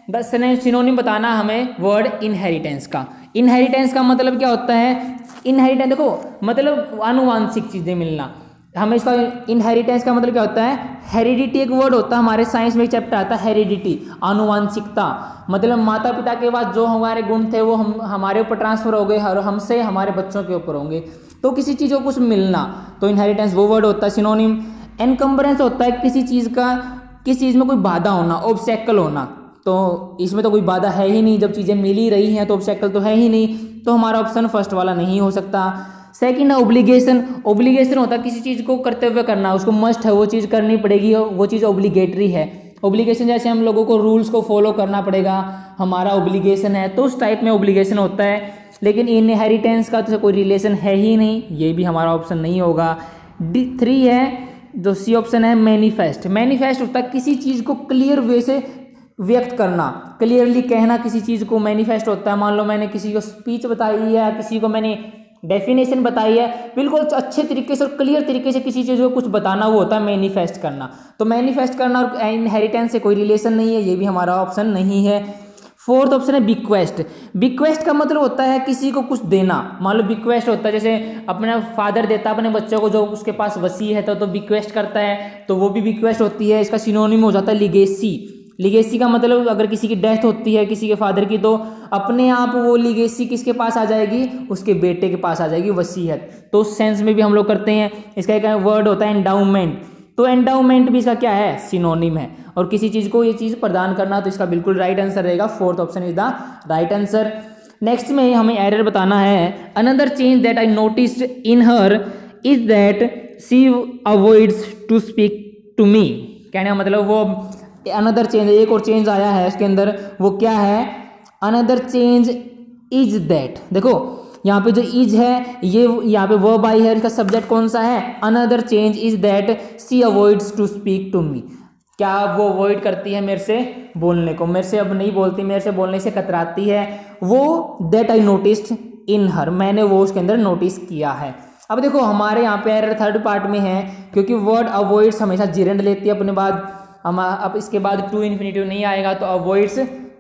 [SPEAKER 1] बस सिनोनिम बताना हमें वर्ड इनहेरिटेंस का। इनहेरिटेंस का मतलब क्या होता है? इनहेरिटेंस देखो मतलब आनुवांशिक चीजें मिलना। हमें इसका इनहेरिटेंस का मतलब क्या होता है? हेरिडिटी एक वर्ड होता है, हमारे साइंस में एक चैप्टर आता है हेरिडिटी, आनुवांशिकता। मतलब माता पिता के बाद जो हमारे गुण थे वो हम हमारे ऊपर ट्रांसफर हो गए और हमसे हमारे बच्चों के ऊपर होंगे। तो किसी चीज़ को कुछ मिलना, तो इनहेरिटेंस वो वर्ड होता है। सिनोनिम एनकम्बरेंस होता है किसी चीज़ का, किसी चीज़ में कोई बाधा होना, ऑब्स्टेकल होना। तो इसमें तो कोई बाधा है ही नहीं, जब चीज़ें मिल ही रही हैं तो ऑब्स्टेकल तो है ही नहीं, तो हमारा ऑप्शन फर्स्ट वाला नहीं हो सकता। सेकंड है ओब्लिगेशन। ओब्लिगेशन होता है किसी चीज़ को करते हुए करना, उसको मस्ट है, वो चीज़ करनी पड़ेगी, वो चीज़ ओब्लिगेटरी है। ओब्लिगेशन जैसे हम लोगों को रूल्स को फॉलो करना पड़ेगा, हमारा ओब्लिगेशन है, तो उस टाइप में ओब्लिगेशन होता है। लेकिन इनहेरिटेंस का तो कोई रिलेशन है ही नहीं, ये भी हमारा ऑप्शन नहीं होगा। डी थ्री है जो सी ऑप्शन है मैनिफेस्ट। मैनिफेस्ट होता है किसी चीज़ को क्लियर वे से व्यक्त करना, क्लियरली कहना किसी चीज़ को मैनिफेस्ट होता है। मान लो मैंने किसी को स्पीच बताई है या किसी को मैंने डेफिनेशन बताई है, बिल्कुल अच्छे तरीके से और क्लियर तरीके से किसी चीज़ को कुछ बताना, वो होता है मैनिफेस्ट करना। तो मैनिफेस्ट करना और इनहेरिटेंस से कोई रिलेशन नहीं है, ये भी हमारा ऑप्शन नहीं है। फोर्थ ऑप्शन है बिक्वेस्ट। बिक्वेस्ट का मतलब होता है किसी को कुछ देना। मान लो बिक्वेस्ट होता है जैसे अपना फादर देता है अपने बच्चों को जो उसके पास वसी है तो तो बिक्वेस्ट करता है, तो वो भी बिक्वेस्ट होती है। इसका सिनोनिम हो जाता है लिगेसी। लिगेसी का मतलब अगर किसी की डेथ होती है किसी के फादर की, तो अपने आप वो लिगेसी किसके पास आ जाएगी? उसके बेटे के पास आ जाएगी, वसीयत। तो उस सेंस में भी हम लोग करते हैं। इसका एक वर्ड होता है एंडाउमेंट। तो एंडाउमेंट भी इसका क्या है? सिनोनिम है। और किसी चीज़ को ये चीज़ प्रदान करना, तो इसका बिल्कुल राइट आंसर रहेगा। Fourth option is the right answer. Next में हमें एरर बताना है। Another change that I noticed in her is that she avoids to speak to me. कहने का मतलब वो अनदर चेंज, एक और चेंज आया है इसके अंदर, वो क्या है? Another change is that. देखो यहाँ पे जो इज है ये यहाँ पे वर्ब आई है, इसका सब्जेक्ट कौन सा है? Another change is that she avoids to speak to me. क्या वो अवॉइड करती है मेरे से बोलने को, मेरे से अब नहीं बोलती, मेरे से बोलने से कतराती है। वो दैट आई नोटिस्ड इन हर, मैंने वो उसके अंदर नोटिस किया है। अब देखो हमारे यहाँ पे एरर थर्ड पार्ट में है, क्योंकि वर्ड अवॉइड्स हमेशा जिरेंड लेती है अपने बाद। हम अब इसके बाद टू इन्फिनिटिव नहीं आएगा, तो अवॉइड्स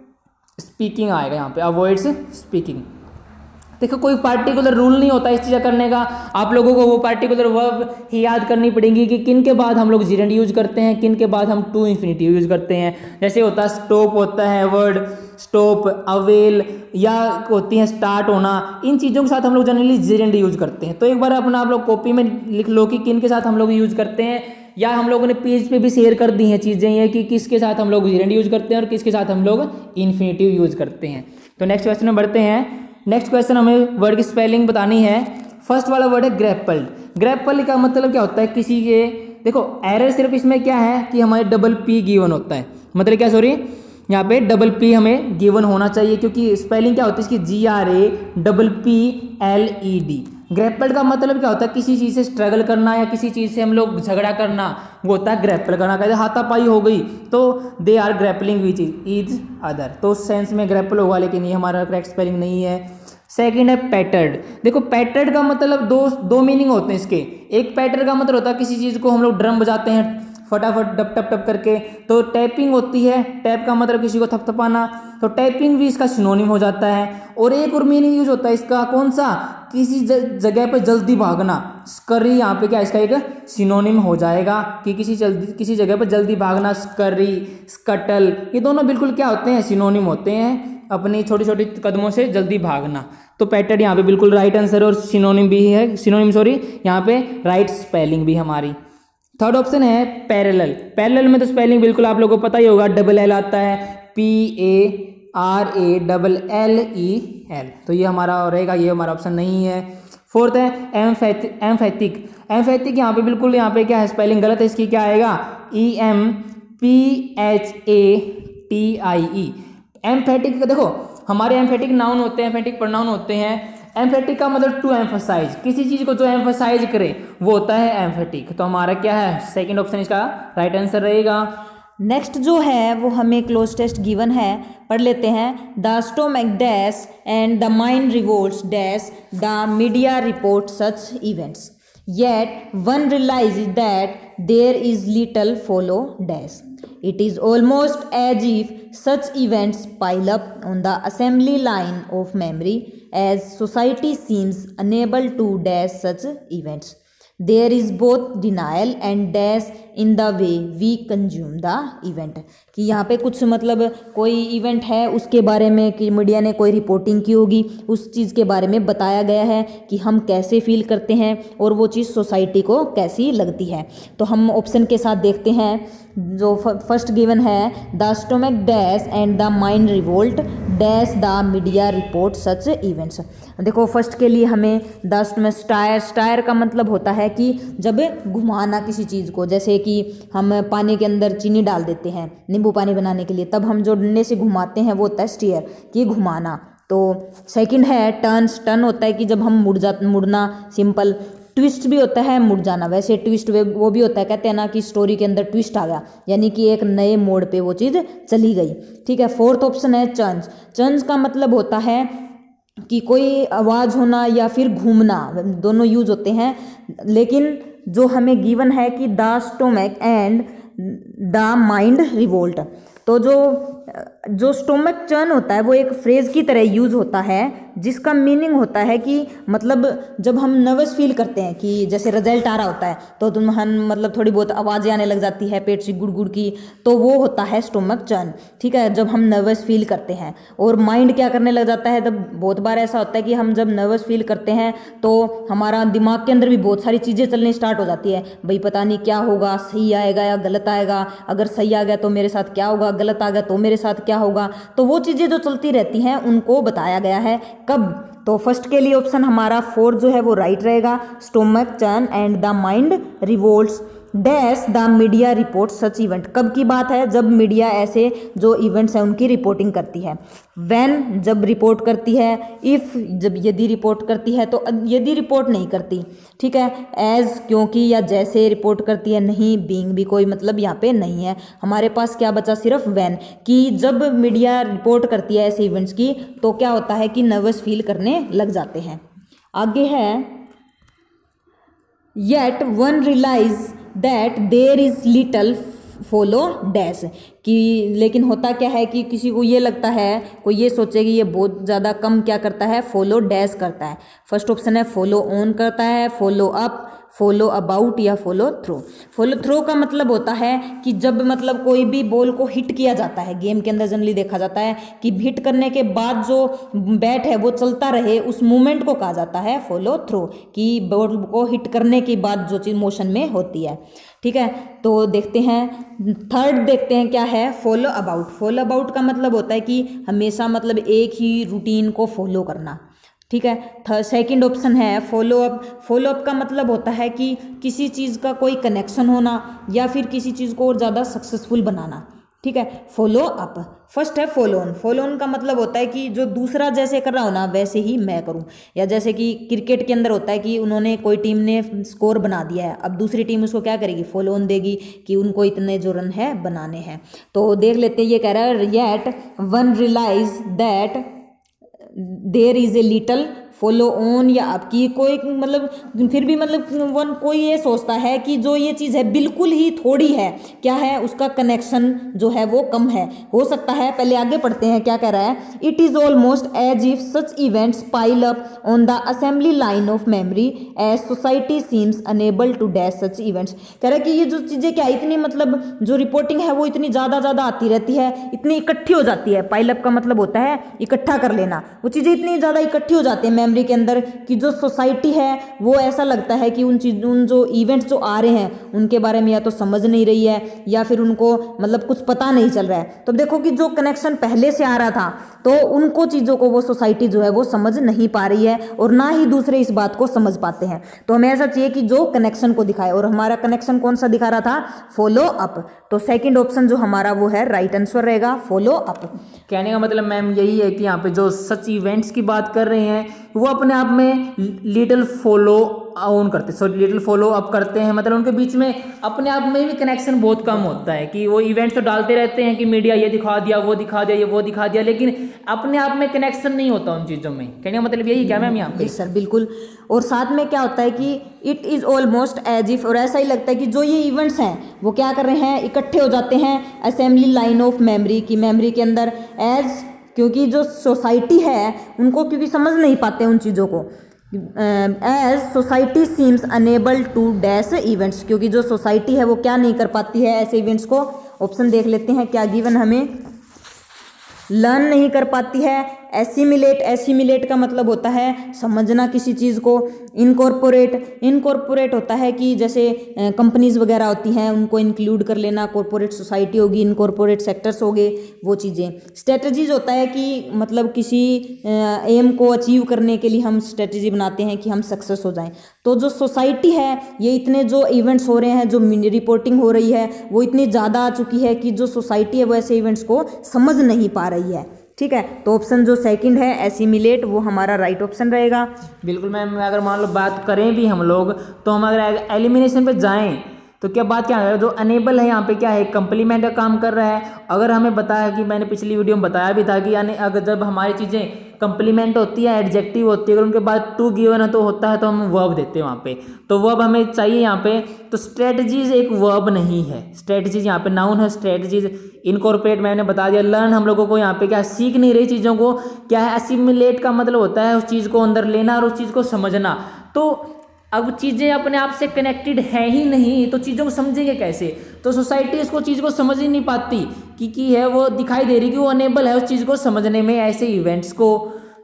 [SPEAKER 1] स्पीकिंग आएगा यहाँ पे, अवॉइड्स स्पीकिंग। देखो कोई पार्टिकुलर रूल नहीं होता इस चीज़ करने का, आप लोगों को वो पार्टिकुलर वर्ब ही याद करनी पड़ेगी कि किन के बाद हम लोग जिरेंड यूज करते हैं, किन के बाद हम टू इन्फिनिटिव यूज करते हैं। जैसे होता है स्टॉप, होता है वर्ड स्टॉप, अवेल, या होती है स्टार्ट होना। इन चीज़ों के साथ हम लोग जनरली जिरेंड यूज करते हैं। तो एक बार अपना आप लोग कॉपी में लिख लो कि किन के साथ हम लोग यूज करते हैं, या हम लोगों ने पेज पे भी शेयर कर दी हैं चीज़ें ये कि किसके साथ हम लोग जिरेंड यूज करते हैं और किसके साथ हम लोग इन्फिनिटिव यूज करते हैं। तो नेक्स्ट क्वेश्चन में बढ़ते हैं। नेक्स्ट क्वेश्चन हमें वर्ड की स्पेलिंग बतानी है। फर्स्ट वाला वर्ड है ग्रैपल्ड। ग्रैपल का मतलब क्या होता है? किसी के, देखो एरर सिर्फ इसमें क्या है कि हमारे डबल पी गिवन होता है, मतलब क्या, सॉरी यहाँ पे डबल पी हमें गिवन होना चाहिए, क्योंकि स्पेलिंग क्या होती है इसकी? G R A double P L E D. Grappled का मतलब क्या होता है? किसी चीज़ से स्ट्रगल करना या किसी चीज़ से हम लोग झगड़ा करना, वो होता है ग्रैपल करना। कहते हाथापाई हो गई तो they are grappling which is other, तो उस सेंस में ग्रैपल होगा, लेकिन ये हमारा करेक्ट स्पेलिंग नहीं है। सेकंड है पैटर्ड। देखो पैटर्ड का मतलब दो दो मीनिंग होते हैं इसके। एक पैटर्ड का मतलब होता है किसी चीज़ को हम लोग ड्रम बजाते हैं फटाफट डप टप टप करके, तो टैपिंग होती है। टैप का मतलब किसी को थपथपाना, तो टैपिंग भी इसका सिनोनिम हो जाता है। और एक और मीनिंग यूज होता है इसका, कौन सा? किसी जगह पर जल्दी भागना। स्करी यहाँ पे क्या इसका एक सिनोनिम हो जाएगा कि किसी जल्दी किसी जगह पर जल्दी भागना। स्करी, स्कटल, ये दोनों बिल्कुल क्या होते हैं? सिनोनिम होते हैं, अपनी छोटी छोटी कदमों से जल्दी भागना। तो पैटर्ड यहाँ पे बिल्कुल राइट आंसर और सिनोनिम भी है, सिनोनिम सॉरी यहाँ पे राइट स्पेलिंग भी हमारी। थर्ड ऑप्शन है पैरेलल। पैरेलल में तो स्पेलिंग बिल्कुल आप लोगों को पता ही होगा, डबल एल आता है, P A R A double L E L, तो ये हमारा रहेगा, ये हमारा ऑप्शन नहीं है। फोर्थ है एम्फैथिक। एम्फैथिक एम्फैथिक यहाँ पे बिल्कुल यहाँ पे क्या है? स्पेलिंग गलत है इसकी, क्या आएगा? E M P H A T I E. Emphatic का देखो हमारे एम्फैटिक नाउन होते हैं, एम्फैटिक प्रोनाउन होते हैं। एम्फैटिक का मतलब टू एम्फसाइज, किसी चीज को जो एम्फसाइज करे वो होता है एम्फैटिक। तो हमारा क्या है? सेकंड ऑप्शन इसका राइट आंसर रहेगा।
[SPEAKER 2] नेक्स्ट जो है वो हमें क्लोज टेस्ट गिवन है, पढ़ लेते हैं। The stomach dash and the mind revolts dash the media report such events, yet one realise that there is little follow dash. It is almost as if such events pile up on the assembly line of memory as society seems unable to dash such events. There is both denial and dash in the way we consume the event. कि यहाँ पे कुछ मतलब कोई event है उसके बारे में कि मीडिया ने कोई रिपोर्टिंग की होगी, उस चीज़ के बारे में बताया गया है कि हम कैसे फील करते हैं और वो चीज़ सोसाइटी को कैसी लगती है। तो हम ऑप्शन के साथ देखते हैं। जो फर्स्ट गिवन है, the stomach dash and the mind revolt dash the media report such events. देखो फर्स्ट के लिए हमें द स्टोमक स्टायर, स्टायर का मतलब होता है कि जब घुमाना किसी चीज़ को, जैसे कि हम पानी के अंदर चीनी डाल देते हैं नींबू पानी बनाने के लिए, तब हम जो डंडे से घुमाते हैं वो होता है स्टीयर, कि घुमाना। तो सेकंड है टर्न्स, टर्न होता है कि जब हम मुड़ जा मुड़ना, सिंपल। ट्विस्ट भी होता है मुड़ जाना, वैसे ट्विस्ट वो भी होता है, कहते हैं ना कि स्टोरी के अंदर ट्विस्ट आ गया, यानी कि एक नए मोड़ पे वो चीज़ चली गई। ठीक है, फोर्थ ऑप्शन है चंज। चंज का मतलब होता है कि कोई आवाज़ होना या फिर घूमना, दोनों यूज होते हैं। लेकिन जो हमें गिवन है कि the stomach and the mind revolt, तो जो जो स्टोमक चर्न होता है वो एक फ्रेज की तरह यूज़ होता है, जिसका मीनिंग होता है कि मतलब जब हम नर्वस फील करते हैं कि जैसे रिजल्ट आ रहा होता है तो तुम हम मतलब थोड़ी बहुत आवाज़ें आने लग जाती है पेट से गुड़ गुड़ की, तो वो होता है स्टोमक चर्न। ठीक है, जब हम नर्वस फील करते हैं। और माइंड क्या करने लग जाता है, तब बहुत बार ऐसा होता है कि हम जब नर्वस फील करते हैं तो हमारा दिमाग के अंदर भी बहुत सारी चीज़ें चलनी स्टार्ट हो जाती है। भाई पता नहीं क्या होगा, सही आएगा या गलत आएगा, अगर सही आ गया तो मेरे साथ क्या होगा, गलत आ गया तो मेरे साथ क्या होगा। तो वो चीज़ें जो चलती रहती हैं उनको बताया गया है कब। तो फर्स्ट के लिए ऑप्शन हमारा फोर जो है वो राइट रहेगा, stomach churn and the mind revolts dash the media report such event. कब की बात है, जब मीडिया ऐसे जो इवेंट्स हैं उनकी रिपोर्टिंग करती है। व्हेन जब रिपोर्ट करती है, इफ़ जब यदि रिपोर्ट करती है, तो यदि रिपोर्ट नहीं करती। ठीक है, एज क्योंकि या जैसे रिपोर्ट करती है, नहीं बीइंग भी कोई मतलब यहाँ पे नहीं है। हमारे पास क्या बचा, सिर्फ व्हेन, कि जब मीडिया रिपोर्ट करती है ऐसे इवेंट्स की तो क्या होता है कि नर्वस फील करने लग जाते हैं। आगे है yet one realise that there is little follow dash. कि लेकिन होता क्या है कि किसी को ये लगता है, कोई ये सोचे कि ये बहुत ज़्यादा कम क्या करता है, फॉलो डैश करता है। फर्स्ट ऑप्शन है फॉलो ऑन करता है, फॉलो अप, फॉलो अबाउट या फॉलो थ्रो। फॉलो थ्रो का मतलब होता है कि जब मतलब कोई भी बॉल को हिट किया जाता है, गेम के अंदर जनरली देखा जाता है कि हिट करने के बाद जो बैट है वो चलता रहे, उस मूवमेंट को कहा जाता है फॉलो थ्रो, कि बॉल को हिट करने के बाद जो चीज़ मोशन में होती है। ठीक है, तो देखते हैं थर्ड, देखते हैं क्या है, फॉलो अबाउट। फॉलो अबाउट का मतलब होता है कि हमेशा मतलब एक ही रूटीन को फॉलो करना। ठीक है, सेकंड ऑप्शन है फॉलो अप। फॉलो अप का मतलब होता है कि किसी चीज़ का कोई कनेक्शन होना या फिर किसी चीज़ को और ज़्यादा सक्सेसफुल बनाना। ठीक है, फॉलो अप। फर्स्ट है फॉलो ऑन। फॉलो ऑन का मतलब होता है कि जो दूसरा जैसे कर रहा हो ना वैसे ही मैं करूं, या जैसे कि क्रिकेट के अंदर होता है कि उन्होंने कोई टीम ने स्कोर बना दिया है, अब दूसरी टीम उसको क्या करेगी, फॉलो ऑन देगी कि उनको इतने जो रन है बनाने हैं। तो देख लेते हैं, ये कह रहा है yet one realise that there is a little follow on, या आपकी कोई मतलब फिर भी मतलब वन कोई ये सोचता है कि जो ये चीज़ है बिल्कुल ही थोड़ी है, क्या है उसका कनेक्शन जो है वो कम है, हो सकता है। पहले आगे पढ़ते हैं क्या कह रहा है, it is almost as if such events pile up on the assembly line of memory as society seems unable to dash such events. कह रहा है कि ये जो चीज़ें क्या इतनी मतलब जो रिपोर्टिंग है वो इतनी ज़्यादा ज़्यादा आती रहती है, इतनी इकट्ठी हो जाती है। पाइल अप का मतलब होता है इकट्ठा कर लेना, वो चीज़ें इतनी ज़्यादा इकट्ठी हो जाती है मेमोरी के अंदर कि जो सोसाइटी है वो ऐसा लगता है कि उन चीज उन जो इवेंट्स जो आ रहे हैं उनके बारे में या तो समझ नहीं रही है या फिर उनको मतलब कुछ पता नहीं चल रहा है। तो देखो कि जो कनेक्शन पहले से आ रहा था तो उनको चीज़ों को वो सोसाइटी जो है वो समझ नहीं पा रही है और ना ही दूसरे इस बात को समझ पाते हैं। तो हमें ऐसा चाहिए कि जो कनेक्शन को दिखाए, और हमारा कनेक्शन कौन सा दिखा रहा था, फॉलो अप। तो सेकंड ऑप्शन जो हमारा वो है राइट आंसर रहेगा, फॉलो अप।
[SPEAKER 1] कहने का मतलब मैम यही है कि यहाँ पे जो सच इवेंट्स की बात कर रहे हैं वो अपने आप में लिटिल फॉलो ऑन करते सो लिटिल फॉलो अप करते हैं, मतलब उनके बीच में अपने आप में भी कनेक्शन बहुत कम होता है कि वो इवेंट्स तो डालते रहते हैं कि मीडिया ये दिखा दिया वो दिखा दिया ये वो दिखा दिया, लेकिन अपने आप में कनेक्शन नहीं होता उन चीज़ों में। कहने का मतलब यही क्या मैम यहाँ पे?
[SPEAKER 2] सर बिल्कुल। और साथ में क्या होता है कि it is almost as if, और ऐसा ही लगता है कि जो ये इवेंट्स हैं वो क्या कर रहे हैं, इकट्ठे हो जाते हैं असेंबली लाइन ऑफ मेमोरी की मेमोरी के अंदर, एज क्योंकि जो सोसाइटी है उनको क्योंकि समझ नहीं पाते उन चीज़ों को, as society seems unable to dash events, क्योंकि जो सोसाइटी है वो क्या नहीं कर पाती है ऐसे इवेंट्स को। ऑप्शन देख लेते हैं क्या गिवन हमें, लर्न नहीं कर पाती है। एसिमिलेट, एसिमिलेट का मतलब होता है समझना किसी चीज़ को। इनकॉर्पोरेट, इनकॉर्पोरेट होता है कि जैसे कंपनीज वगैरह होती हैं उनको इंक्लूड कर लेना, कॉर्पोरेट सोसाइटी होगी, इनकॉर्पोरेट सेक्टर्स हो गए वो चीज़ें। स्ट्रेटजीज होता है कि मतलब किसी एम को अचीव करने के लिए हम स्ट्रेटजी बनाते हैं कि हम सक्सेस हो जाएं। तो जो सोसाइटी है ये इतने जो इवेंट्स हो रहे हैं, जो रिपोर्टिंग हो रही है वो इतनी ज़्यादा आ चुकी है कि जो सोसाइटी है वो ऐसे इवेंट्स को समझ नहीं पा रही है। ठीक है, तो ऑप्शन जो सेकंड है एसिमिलेट वो हमारा राइट ऑप्शन रहेगा।
[SPEAKER 1] बिल्कुल मैम, अगर मान लो बात करें भी हम लोग तो हम अगर एलिमिनेशन पे जाएं तो क्या बात क्या है, जो अनेबल है यहाँ पे क्या है, कंप्लीमेंट का काम कर रहा है। अगर हमें बताया कि मैंने पिछली वीडियो में बताया भी था कि यानी अगर जब हमारी चीज़ें कंप्लीमेंट होती है, एडजेक्टिव होती है, अगर उनके बाद टू गिवन है तो होता है तो हम वर्ब देते हैं वहाँ पे, तो वर्ब हमें चाहिए यहाँ पे। तो स्ट्रेटजीज एक वर्ब नहीं है, स्ट्रेटजीज यहाँ पे नाउन है। स्ट्रेटजीज इनकॉर्पोरेट मैंने बता दिया। लर्न हम लोगों को यहाँ पे क्या सीख नहीं रही चीज़ों को, क्या है असिमिलेट का मतलब होता है उस चीज़ को अंदर लेना और उस चीज़ को समझना। तो अब चीज़ें अपने आप से कनेक्टेड है ही नहीं तो चीज़ों को समझेंगे कैसे। तो सोसाइटी इसको चीज़ को समझ ही नहीं पाती कि की है वो दिखाई दे रही कि वो अनेबल है उस चीज़ को समझने में, ऐसे इवेंट्स को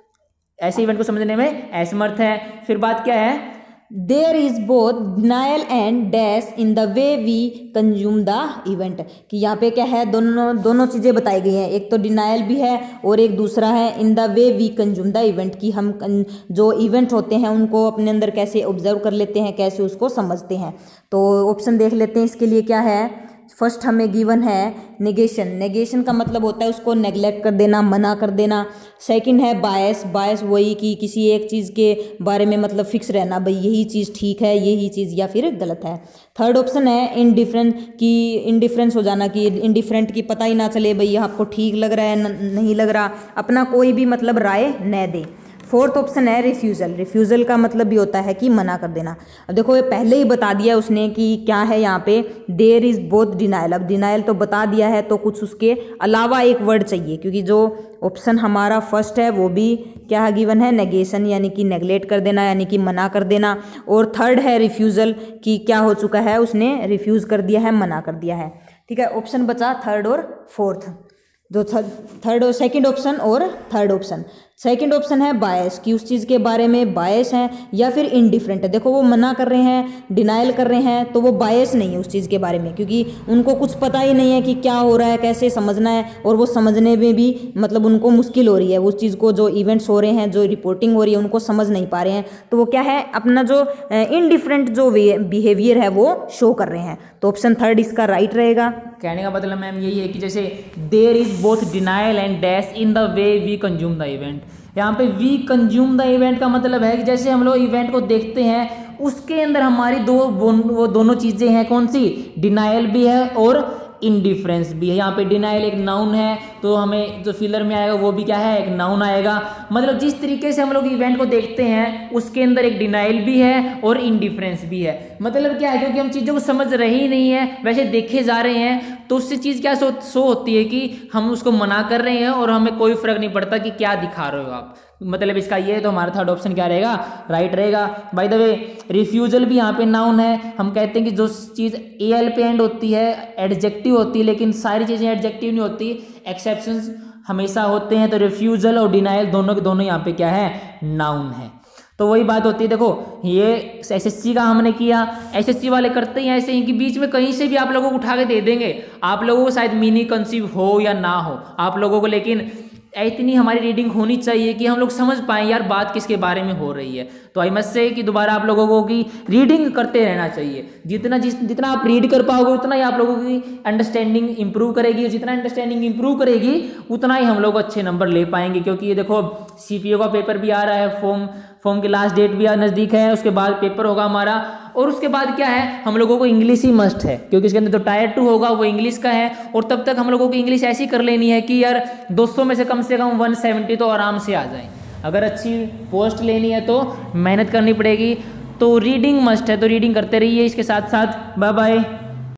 [SPEAKER 1] ऐसे इवेंट को समझने में असमर्थ है। फिर बात क्या है,
[SPEAKER 2] there is both denial and dash in the way we consume the event, कि यहाँ पे क्या है दोनों दोनों चीज़ें बताई गई हैं, एक तो डिनायल भी है और एक दूसरा है in the way we consume the event, कि हम जो इवेंट होते हैं उनको अपने अंदर कैसे ऑब्जर्व कर लेते हैं, कैसे उसको समझते हैं। तो ऑप्शन देख लेते हैं इसके लिए क्या है। फर्स्ट हमें गिवन है नेगेशन, नेगेशन का मतलब होता है उसको नेग्लेक्ट कर देना, मना कर देना। सेकंड है बायस, बायस वही कि किसी एक चीज़ के बारे में मतलब फिक्स रहना, भाई यही चीज़ ठीक है यही चीज़ या फिर गलत है। थर्ड ऑप्शन है इनडिफरेंट, कि इनडिफरेंस हो जाना, कि इनडिफरेंट की पता ही ना चले भाई आपको ठीक लग रहा है नहीं लग रहा, अपना कोई भी मतलब राय न दे। फोर्थ ऑप्शन है रिफ्यूज़ल, रिफ्यूज़ल का मतलब भी होता है कि मना कर देना। अब देखो ये पहले ही बता दिया उसने कि क्या है यहाँ पे, देयर इज़ बोथ डिनायल। अब डिनायल तो बता दिया है तो कुछ उसके अलावा एक वर्ड चाहिए, क्योंकि जो ऑप्शन हमारा फर्स्ट है वो भी क्या है गिवन है नेगेशन, यानी कि नेगलेक्ट कर देना यानी कि मना कर देना। और थर्ड है रिफ्यूज़ल, कि क्या हो चुका है उसने रिफ्यूज़ कर दिया है, मना कर दिया है। ठीक है, ऑप्शन बचा थर्ड और फोर्थ, जो थर्ड और सेकंड ऑप्शन और थर्ड ऑप्शन। सेकंड ऑप्शन है बायस, कि उस चीज़ के बारे में बायस हैं, या फिर इनडिफरेंट है। देखो वो मना कर रहे हैं, डिनाइल कर रहे हैं, तो वो बायस नहीं है उस चीज़ के बारे में, क्योंकि उनको कुछ पता ही नहीं है कि क्या हो रहा है कैसे समझना है, और वो समझने में भी मतलब उनको मुश्किल हो रही है उस चीज़ को, जो इवेंट्स हो रहे हैं जो रिपोर्टिंग हो रही है उनको समझ नहीं पा रहे हैं। तो वो क्या है अपना जो इनडिफरेंट जो बिहेवियर है वो शो कर रहे हैं। तो ऑप्शन थर्ड इसका राइट रहेगा।
[SPEAKER 1] कहने का मतलब मैम यही है कि जैसे there is both denial and dash in the way we consume the event. यहाँ पे वी कंज्यूम द इवेंट का मतलब है कि जैसे हम लोग इवेंट को देखते हैं उसके अंदर हमारी दो वो दोनों चीज़ें हैं, कौन सी, डिनायल भी है और इनडिफरेंस भी है। यहाँ पे डिनाइल एक नाउन है तो हमें जो फिलर में आएगा वो भी क्या है, एक नाउन आएगा। मतलब जिस तरीके से हम लोग इवेंट को देखते हैं उसके अंदर एक डिनाइल भी है और इनडिफरेंस भी है। मतलब क्या है, क्योंकि हम चीज़ों को समझ रहे ही नहीं है, वैसे देखे जा रहे हैं, तो उससे चीज़ क्या सो, सो होती है कि हम उसको मना कर रहे हैं और हमें कोई फर्क नहीं पड़ता कि क्या दिखा रहे हो आप। मतलब इसका ये है, तो हमारा थर्ड ऑप्शन क्या रहेगा, राइट रहेगा। बाय द वे रिफ्यूजल भी यहाँ पे नाउन है। हम कहते हैं कि जो चीज़ ए एल पे एंड होती है एडजेक्टिव होती है, लेकिन सारी चीज़ें एडजेक्टिव नहीं होती, एक्सेप्शंस हमेशा होते हैं। तो रिफ्यूजल और डिनाइल दोनों के दोनों यहाँ पे क्या है, नाउन है। तो वही बात होती है, देखो ये एसएससी का हमने किया, एसएससी वाले करते ही ऐसे ही कि बीच में कहीं से भी आप लोगों को उठा के दे देंगे, आप लोगों को शायद मिनी कंसीव हो या ना हो आप लोगों को, लेकिन इतनी हमारी रीडिंग होनी चाहिए कि हम लोग समझ पाएं यार बात किसके बारे में हो रही है। तो आई मस्ट से कि दोबारा आप लोगों को की रीडिंग करते रहना चाहिए। जितना जिस जितना आप रीड कर पाओगे उतना ही आप लोगों की अंडरस्टैंडिंग इंप्रूव करेगी, और जितना अंडरस्टैंडिंग इंप्रूव करेगी उतना ही हम लोग अच्छे नंबर ले पाएंगे। क्योंकि ये देखो सीपीओ का पेपर भी आ रहा है, फॉर्म फॉर्म की लास्ट डेट भी नज़दीक है, उसके बाद पेपर होगा हमारा। और उसके बाद क्या है, हम लोगों को इंग्लिश ही मस्ट है, क्योंकि इसके अंदर जो टायर टू होगा वो इंग्लिश का है। और तब तक हम लोगों को इंग्लिश ऐसी कर लेनी है कि यार दो सौ में से कम से कम एक सौ सत्तर तो आराम से आ जाए। अगर अच्छी पोस्ट लेनी है तो मेहनत करनी पड़ेगी। तो रीडिंग मस्ट है, तो रीडिंग करते रहिए। इसके साथ साथ बाय बाय।